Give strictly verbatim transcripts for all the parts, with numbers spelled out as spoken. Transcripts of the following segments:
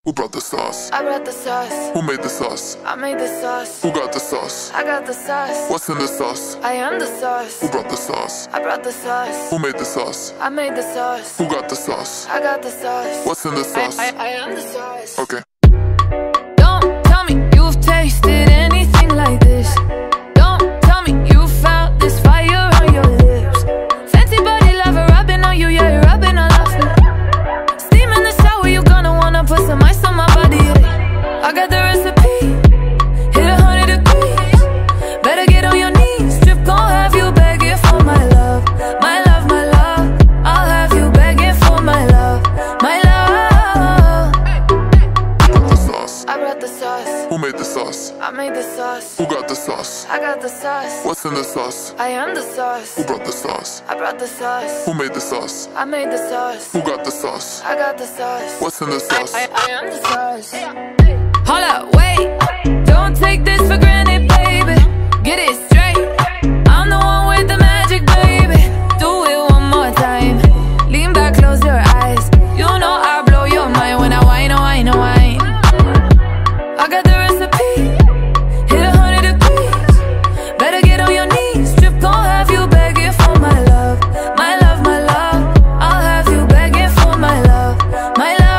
Who brought the sauce? I brought the sauce. Who made the sauce? I made the sauce. Who got the sauce? I got the sauce. What's in the sauce? I am the sauce. Who brought the sauce? I brought the sauce. Who made the sauce? I made the sauce. Who got the sauce? I got the sauce. What's in the sauce? I, I, I am the sauce. Okay. Don't tell me you've tasted anything like this. Don't tell me you felt this fire on your lips. Fancy body lover rubbing on you, yeah, you're rubbing all off me. Steam in the shower, you gonna wanna put some ice on my body. I got the recipe, hit a hundred degrees. Better get on your knees, strip gon' have you begging for my love. My love, my love, I'll have you begging for my love. My love. Who brought the sauce? I brought the sauce. Who made the sauce? I made the sauce. Who got the sauce? I got the sauce. What's in the sauce? I am the sauce. Who brought the sauce? I brought the sauce. Who made the sauce? I made the sauce. Who got the sauce? I got the sauce. What's in the sauce? I, I am the sauce. Hold up, wait. Don't take this for granted, baby. Get it straight. I'm the one with the magic, baby. Do it one more time. Lean back, close your eyes. You know I blow your mind when I whine, oh, whine, oh, whine. I got the recipe. Hit a hundred degrees. Better get on your knees. Strip gon' have you begging for my love. My love, my love. I'll have you begging for my love. My love.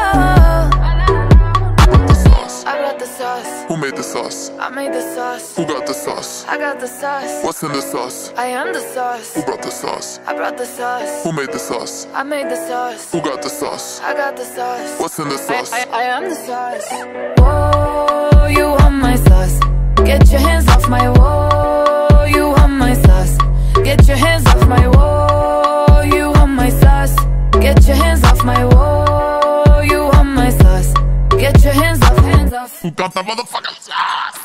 I brought the sauce. Who made the sauce? I made the sauce. Who got the sauce? I got the sauce. What's in the sauce? I am the sauce. Who brought the sauce? I brought the sauce. Who made the sauce? I made the sauce. Who got the sauce? I got the sauce. What's in the sauce? I, I, I am the sauce. Whoa, you want my sauce? Get your hands off my whoa. You want my sauce? Get your hands off my whoa. You want my sauce? Get your hands off my whoa. You want my sauce? Get your hands off, hands off. Who got the motherfucking sauce?